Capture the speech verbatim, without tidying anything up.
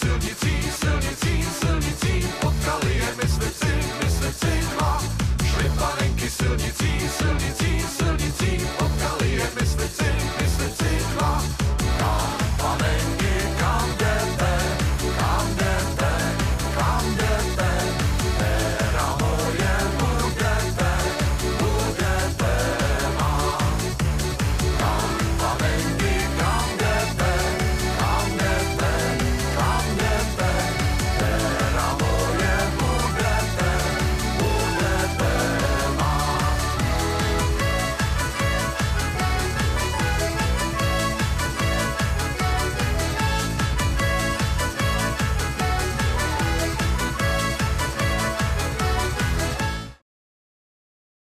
silnicí, silnicí, silnicí, potkali je myslivci, myslivci dva. Šli panenky silnicí, silnicí, silnicí.